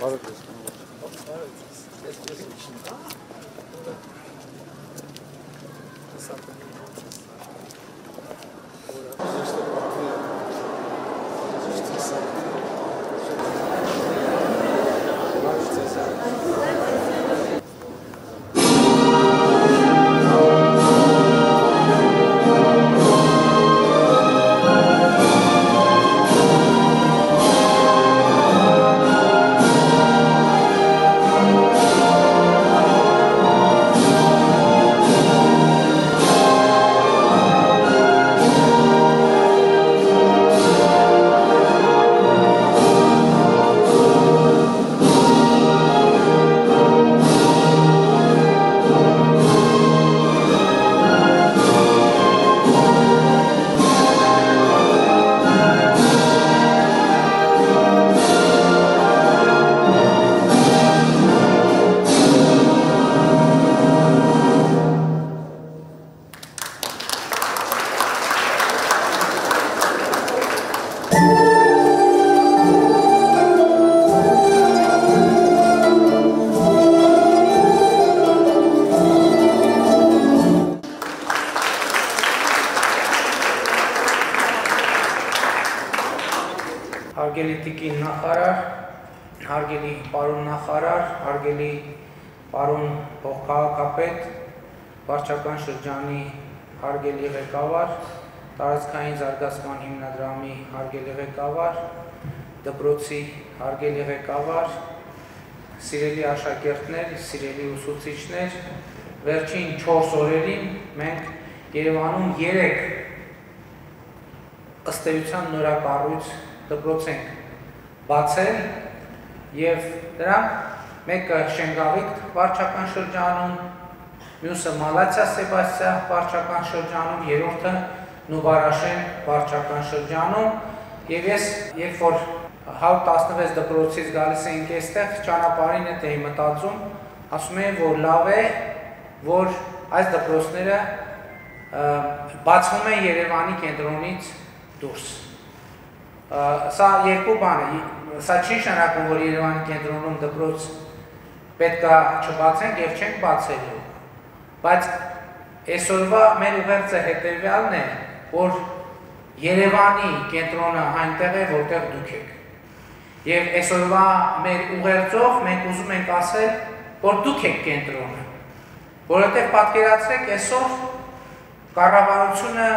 Հարգելի տիկին նախարար, հարգելի պարոն նախարար, հարգելի պարոն փոխքաղաքապետ, վարչական շրջանի հարգելի ղեկավար, տարածքային զարգացման հիմնադրամի հարգելի ղեկավար, դպրոցի հարգելի ղեկավար, սիրելի աշակերտներ, սիրելի ուսուցիչներ, վերջին 4 օրերին մենք Երևանում 3 ըստ էության նորակառույց դպրոց ենք բացել և դրանք մեկը Շենգավիթ վարչական շրջանում, մյուսը Մալացիա Սեբաստիա վարչական շրջանում, երրորդը Նուբարաշեն վարչական շրջանում և ես երբ որ 116 դպրոցից գալիս էինք այստեղ ճանապարհին հետ էի մտածում, ասում էի, որ լավ է, որ այս դպրոցները բացվում են Երևանի կենտրոնից դուրս։ Սա երկու բան է, սա չի նշանակում, որ Երևանի կենտրոնում դպրոց պետք է չբացենք և չենք բացելու, բայց այսօրվա մեր ուղերձը հետևյալն է, որ Երևանի կենտրոնը այնտեղ է, որտեղ դուք եք։ Եվ այսօրվա մեր ուղերձով մենք ուզում ենք ասել, որ դուք եք կենտրոնը, որովհետև պատկերացրեք այսօր կառավարությունը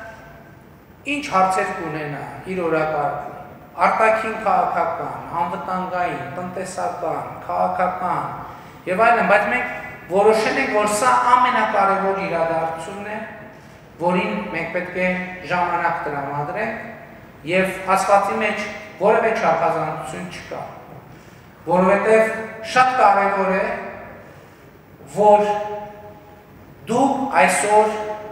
ինչ հարցեր կունենա իր օրակարգում, արտաքին քաղաքական, անվտանգային, տնտեսական, քաղաքական և այլն, բայց մենք որոշել ենք, որ սա ամենակարևոր իրադարձությունն է, որին մենք պետք է ժամանակ տրամադրենք և հաշվի մեջ որևէ չափազանցություն չկա, որովհետև շատ կարևոր է, որ դուք այսօր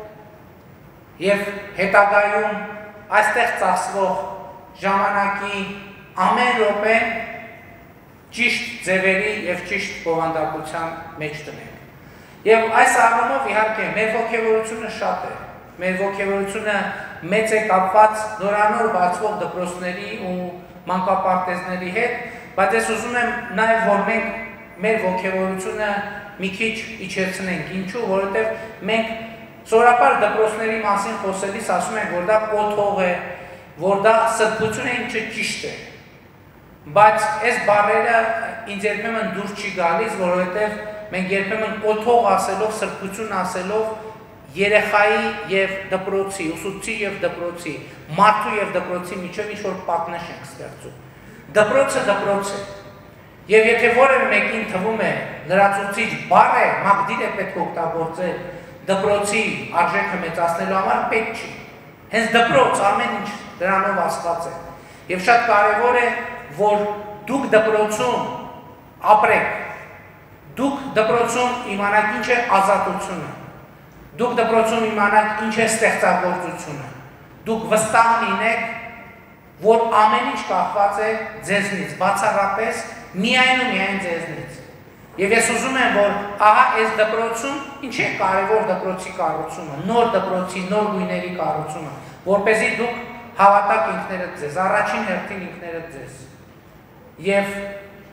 և հետագայում այստեղ ծախսվող ժամանակի ամեն րոպեն ճիշտ ձևերի և ճիշտ բովանդակության մեջ տնենք։ Եվ այս առումով իհարկե մեր ոգևորությունը շատ է, մեր ոգևորությունը մեծ է կապված նորանոր բացվող դպրոցների ու մանկապարտեզների հետ, բայց ես ուզում եմ նաև, որ մենք մեր ոգևորությունը մի քիչ իջեցնենք, ինչու, որովհետև մենք սովորաբար դպրոցների մասին խոսելիս ասում ենք, որ դա կոթող է, որ դա սրբություն է, ինչը ճիշտ է, բայց այս բառերը ինձ երբեմն դուր չի գալիս, որովհետև մենք երբեմն կոթող ասելով, սրբություն ասելով երեխայի և դպրոցի, ուսուցչի և դպրոցի, մարդու և դպրոցի միջև ինչ-որ պատնեշ ենք ստեղծում։ Դպրոցը դպրոց է։ Եվ եթե որևէ մեկին թվում է լրացուցիչ բառ է, մակդիր է պետք օգտագործել դպրոցի արժեքը մեծացնելու համար, պետք չի։ Հենց դպրոց ամեն ինչ դրանով ասված է։ Եվ շատ կարևոր է, որ դուք դպրոցում ապրեք, դուք դպրոցում իմանաք ինչ է ազատությունը, դուք դպրոցում իմանաք ինչ է ստեղծագործությունը, դուք վստահ լինեք, որ ամեն ինչ կախված է ձեզնից, բացառապես միայն ու միայն ձեզնից։ Եվ ես ուզում եմ, որ ահա այս դպրոցում ինչ է կարևոր դպրոցի կառուցումը, նոր դպրոցի, նոր գույների կառուցումը, որպեսզի դուք հավատաք ինքներդ ձեզ, առաջին հերթին ինքներդ ձեզ։ Եվ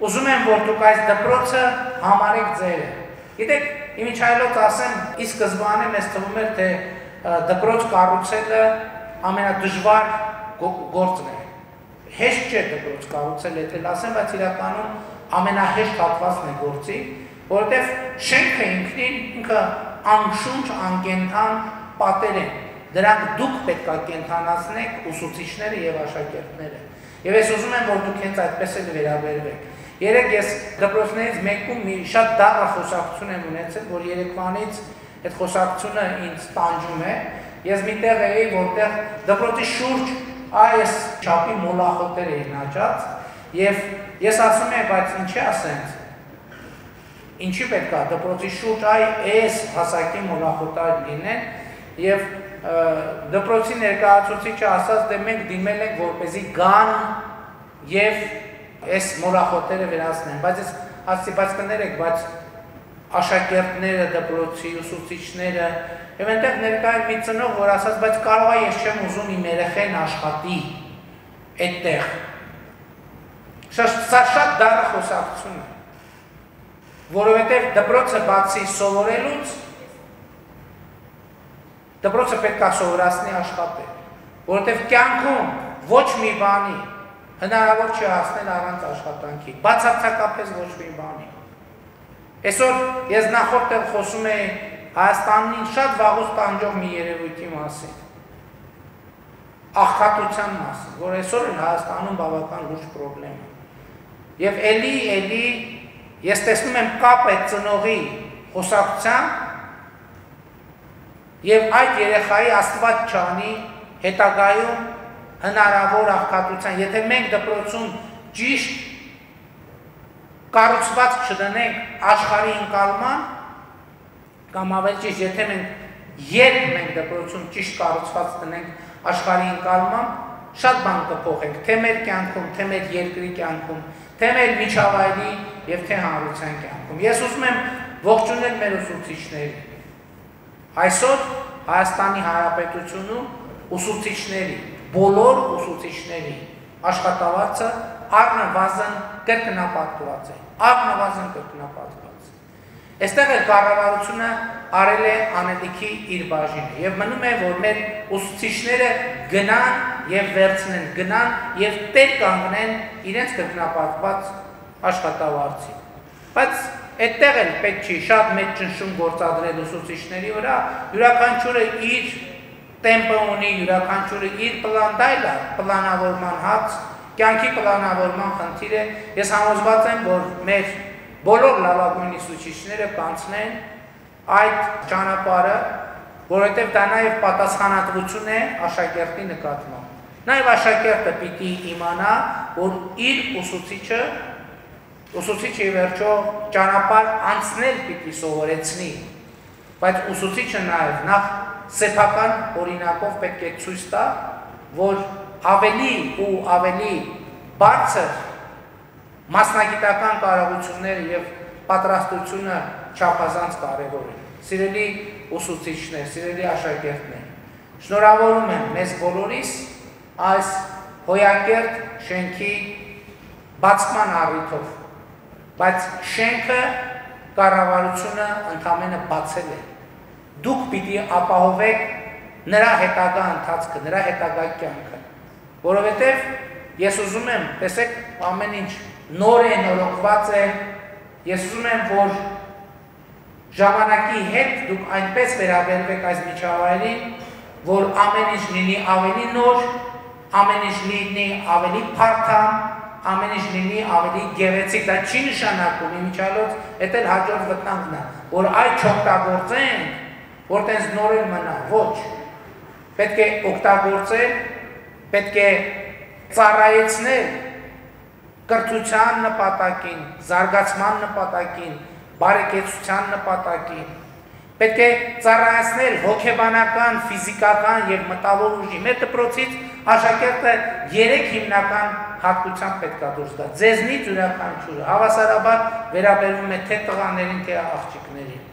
ուզում եմ, որ դուք այս դպրոցը համարեք ձերը։ Գիտեք, իմիջայլոց ասեմ, ի սկզբանե մեզ թվում էր, թե դպրոց կառուցելը ամենադժվար գործն է։ Հեշտ չէ դպրոց կառուցել, եթե ասեմ, բայց իրականում ամենահեշտ հատվածն է գործի, որովհետև շենքը ինքը անշունչ, անկենդան պատեր են։ Դրանք դուք պետք է կենդանացնեք ուսուցիչները եւ աշակերտները։ Եվ ես ուզում եմ, որ դուք հենց այդպես էլ վերաբերվեք։ Երեք ես դպրոցներից մեկում մի շատ դառը խոսակցություն եմ ունեցել, որ երեկվանից այդ խոսակցությունը ինձ տանջում է։ Ես միտեղ էի, որտեղ դպրոցի շուրջ այս չափի մոլախոտեր էին աճած, եւ ես ասում եմ, բայց ինչի ասենց։ Ինչի պետք է դպրոցի շուրջ այս հասակի մոլախոտար լինեն եւ դպրոցի ներկայացուցիչը ասաց, դե մենք դիմել ենք, որպեսզի գան եւ այս մոլախոտերը վերացնեն, բայց ես ասացի, բայց կներեք, բայց աշակերտները, դպրոցի ուսուցիչները եւ այնտեղ ներկա էր մի ծնող, որ ասաց, բայց կարող է ես չեմ ուզում իմ երեխեն աշխատի այդտեղ։ Սա շատ դառը խոսակցություն է, որովհետեւ դպրոցը բացի սովորելուց դպրոցը պետք է սովորացնի աշխատել, որովհետև կյանքում ոչ մի բանի հնարավոր չի հասնել առանց աշխատանքի, բացարձակապես ոչ մի բանի։ Այսօր ես նախորդ տեղ խոսում էի Հայաստանին շատ վաղուց տանջող մի երևույթի մասին, աղքատության մասին, որ այսօր էլ Հայաստանում բավական լուրջ պրոբլեմ է։ Եվ էլի ես տեսնում եմ կապ այդ ծնողի խոսակցության եւ այդ երեխայի Աստված չանի հետագայում հնարավոր աղքատության, եթե մենք դպրոցում ճիշտ կառուցվածք չդնենք աշխարհի ընկալման, կամ ավելի ճիշտ, եթե մենք դպրոցում ճիշտ կառուցվածք դնենք աշխարհի ընկալման, շատ բան կփոխենք, թե մեր կյանքում, թե մեր երկրի կյանքում, թե մեր միջավայրի եւ թե հանրության կյանքում։ Ես ուզում եմ ողջունել մեր ուսուցիչներին։ Այսօր Հայաստանի Հանրապետությունում ուսուցիչների, բոլոր ուսուցիչների աշխատավարձը առնվազն կրկնապատկված է, Այստեղ էլ կառավարությունը արել է անելիքի իր բաժինը եւ մնում է, որ մեր ուսուցիչները գնան եւ վերցնեն, գնան եւ տեր կանգնեն իրենց կրկնապատկված աշխատավարձին։ Բայց այդտեղ էլ պետք չի շատ մեծ ճնշում գործադրել ուսուցիչների վրա, յուրաքանչյուրը իր տեմպը ունի, յուրաքանչյուրը իր պլանդայլը, պլանավորման հաց, կյանքի պլանավորման խնդիր է։ Ես համոզված եմ, որ մեր բոլոր լավագույն ուսուցիչները կանցնեն այդ ճանապարհը, որովհետև դա նաև պատասխանատվություն է աշակերտի նկատմամբ։ Նաև աշակերտը պիտի իմանա, որ իր ուսուցիչը վերջո ճանապարհ անցնել պիտի սովորեցնի, բայց ուսուցիչը նաև նախ սեփական օրինակով պետք է ցույց տա, որ ավելի ու ավելի բարձր մասնագիտական կարողությունները եւ պատրաստությունը չափազանց կարեւոր են։ Սիրելի ուսուցիչներ, սիրելի աշակերտներ, շնորհավորում եմ մեզ բոլորիս այս հոյակերտ շենքի բացման առիթով, բայց շենքը կառավարությունը ընդամենը բացել է։ Դուք պիտի ապահովեք նրա հետագա ընթացքը, նրա հետագա կյանքը, որովհետև ես ուզում եմ, տեսեք, ամեն ինչ նոր է, նորոգված է, ես ուզում եմ, որ ժամանակի հետ դուք այնպես վերաբերվեք այս միջավայրին, որ ամեն ինչ լինի ավելի նոր, ամեն ինչ լինի ավելի փարթամ, ամեն ինչ լինի ավելի գեղեցիկ, դա չի նշանակում իմիջիալոց, դա էլ հաջորդ վտանգն է, որ այդ չօգտագործենք, որ տենց նոր էլ մնա, ոչ, պետք է օգտագործել, պետք է ծառայեցնել կրթության նպատակին, զարգացման նպատակին, բարեկեցության նպատակին, պետք է ծառայեցնել հոգեբանական, ֆիզիկական եւ մտավոր ուժի։ Մեր դպրոցից աշակերտը 3 հիմնական հատկությամբ պետք է դուրս գա։ Ձեզնից յուրաքանչյուրը հավասարաբար վերաբերվում է թե տղաներին, թե աղջիկներին։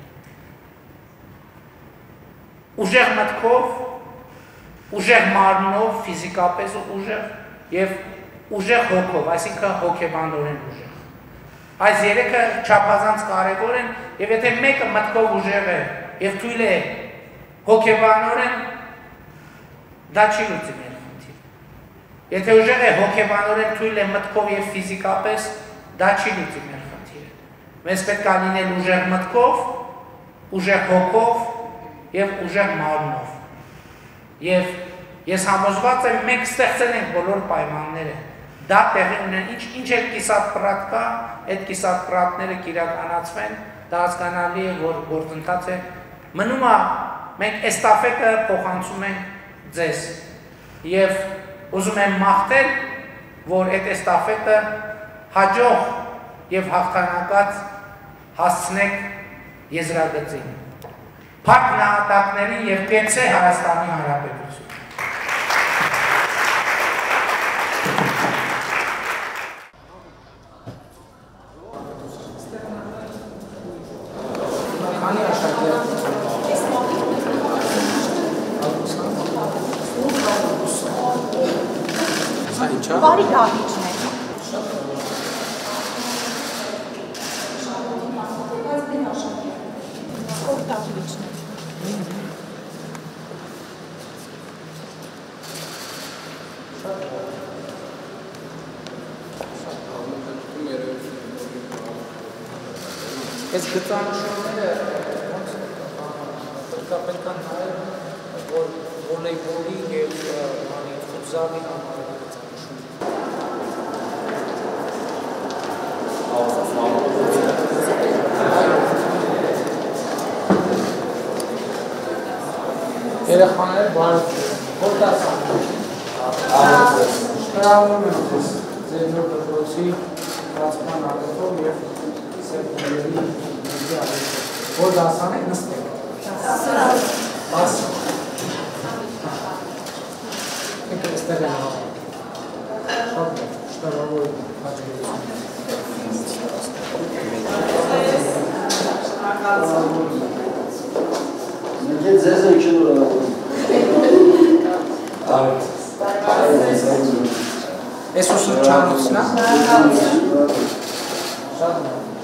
Ուժեղ մտքով, ուժեղ մարմնով, ֆիզիկապես ուժեղ եւ ուժեղ հոգով, այսինքն հոգեբանորեն ուժեղ։ Այս երեքը չափազանց կարևոր են եւ եթե մեկը մտքով ուժեղ է եւ թույլ է հոգեբանորեն դա չի լուծի մեր խնդիրը։ Եթե ուժեղ է հոգեբանորեն թույլ է մտքով եւ ֆիզիկապես դա չի լուծի մեր խնդիրը։ Մեզ պետք է լինել ուժեղ մտքով, ուժեղ հոգով եւ ուժեղ մարմնով։ Եվ ես համոզված եմ մենք ստեղծել ենք բոլոր պայմանները։ Դա տեղի ունեն, ինչ էլ կիսատ-պրատ կա, այդ կիսատ-պրատները կիրականացվեն, դա հասկանալի է, որ գործընթաց է։ Մնում է, մենք էստաֆետը փոխանցում ենք ձեզ եւ ուզում եմ մաղթել, որ այդ էստաֆետը հաջող եւ հաղթանակած հասցնեք եզրագծին։ Փակ նահատակներին եւ կեցե Հայաստանի Հանրապետություն։ Բարի դահիճն է։ Ով դահիճն է։ Այս գծանշումները պետք է նայել, որ վոլեյբոլի և ֆուտզալի համար է երեխաները բարություն, որ դասան շնորհավորում եմ ձեզ ձեր նոր դպրոցի բացման ակտով և սեպտեմբերի մեջի ակտով որ դասան եք նստեք դասան եք էստեղ են շատ շնորհավոր հաջողություն Գետ ձեզ եք շնորհավորում Ես ուսուցչանոցն շատ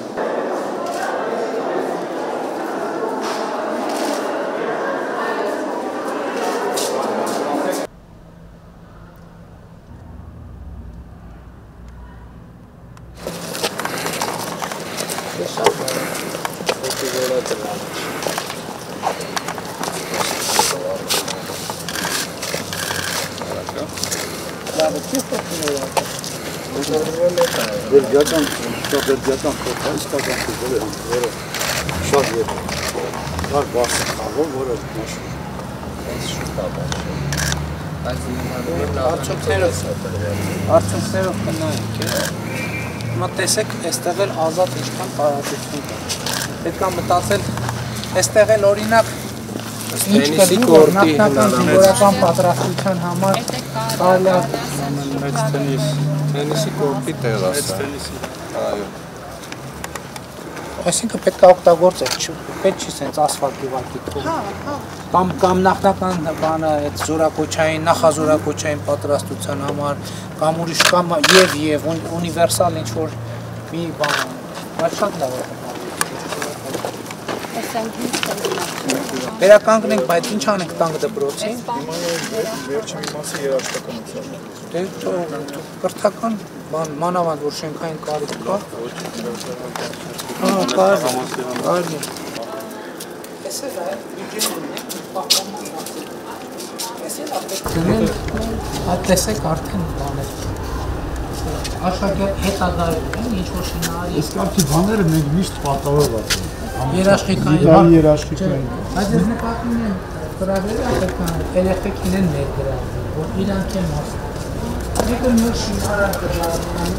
Վերջական իսկական ֆուտբոլը որը շատ է կար բարձր խաղով, որը արդյունքներով կնայենք հիմա տեսեք այստեղ էլ ազատ ինչքան տարածություն կա պետք է մտածել այստեղ էլ օրինակ ինչ կլինի որ նախնական զինվորական պատրաստության համար կարելի է Տենիսի կորտի տեղ ասա։ Այո։ Այսինքն պետք է օգտագործել, պետք չի սենց ասֆալտի վարկի թողնել։ Կամ նախնական բանը այդ զորակոչային, նախազորակոչային պատրաստության համար, կամ ուրիշ կամ եւ ունիվերսալ ինչ որ մի բան, բայց շատ լավ է։ Վերականգնենք, բայց ինչ անենք տանք դպրոցին։ Վերջի մի մասը երաժշտականություն։ Դե կրթական մանավանդ որ շենքային կարիք կա։ Կարելի։ Էս էլ է, բյուջեն այդ տեսեք արդեն բաներ։ Աշակերտ հետագայում են, ինչ որ շինարարի։ Այս կարգի բաները մենք միշտ պատահovat ենք։ Երաշխիքային։ Այդ ես նկատում եմ ծրագրերը պետք է երեխեքին են ներգրավել, որ իրանք են մասը։ Մեկը նոր շինարար կրարան,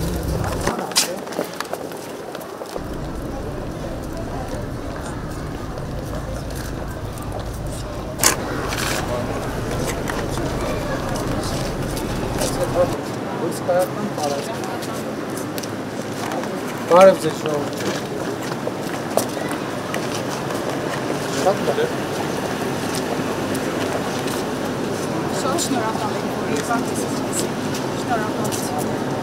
Բարև ձեզ շնորհակալ։ Շատ լավ։ Շատ շնորհակալ եմ, որ եկաք։ Շնորհակալություն։